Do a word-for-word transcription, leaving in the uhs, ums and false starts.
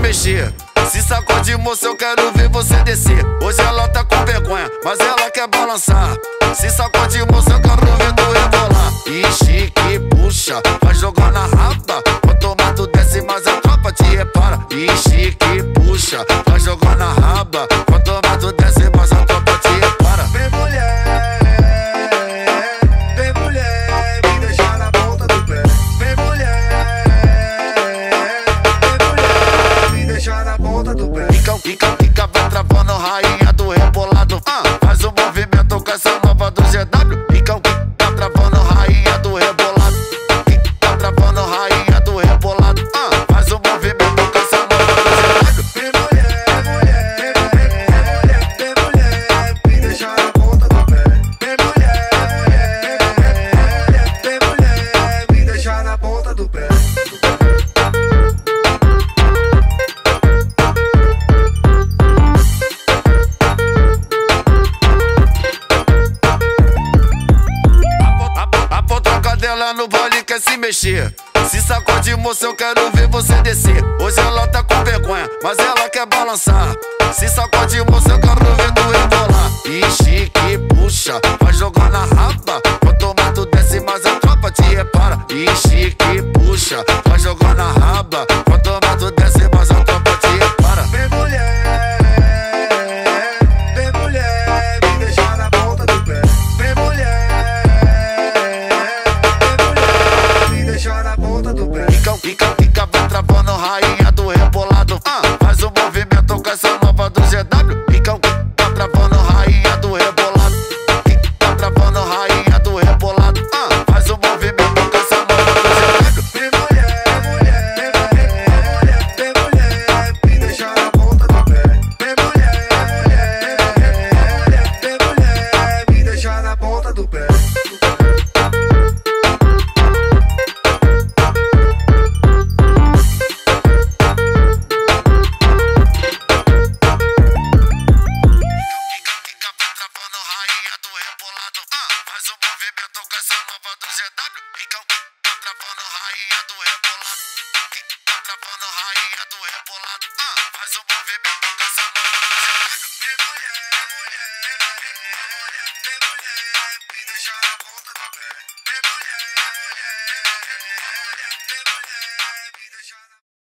mexer. Se sacode, moça, eu quero ver você descer. Hoje ela tá com vergonha, mas ela quer balançar. Se sacode, moça, eu quero ver tu rebolar. Ixi, que puxa, vai jogar na raba. Quanto mais tu desce, mais a tropa te repara. Ixi, que puxa, vai jogar na raba. Quanto mais tu desce, mais a tropa te repara. Vem mulher, vem mulher, me deixa na ponta do pé. Vem mulher, vem mulher, me deixa na ponta do pé. Fica, fica, fica, vai travando, rainha do rebolado. Ah, faz o movimento com essa nova do G W. Fica, fica travando, rainha do rebolado. Fica travando, rainha do rebolado. Ah, faz o movimento com essa nova do G W. Vem mulher, mulher, vem mulher, vem mulher, me deixa na ponta do pé. Vem mulher, vem mulher, me deixa na ponta do pé. Ela no baile quer se mexer. Se sacode, moça, eu quero ver você descer. Hoje ela tá com vergonha, mas ela quer balançar. Se sacode, moça, eu quero ver tu rebolar. Ixi, que puxa, vai jogar na raba. Quanto mais tu desce, mais a tropa te repara. Ixi, que puxa, vai jogar na raba. Quanto mais tu desce, mais a tropa te repara. Vem mulher, vem mulher, me deixa na ponta do pé. Vem mulher, deixa na ponta do pé. Fica, fica, fica, vai travando, rainha do rebolado. Ah, faz o movimento com essa nova do G W. Fica, fica travando, rainha do rebolado. Fica travando, rainha do rebolado. Ah, faz o movimento com essa nova do G W. Vem mulher, mulher, vem mulher, vem mulher, me deixa na ponta do pé. Vem mulher, vem mulher, me deixa na ponta do pé. Faz o movimento com essa nova do G W. Fica, fica travando, rainha do rebolado. Fica travando, rainha do rebolado. Ah, faz o movimento com essa nova.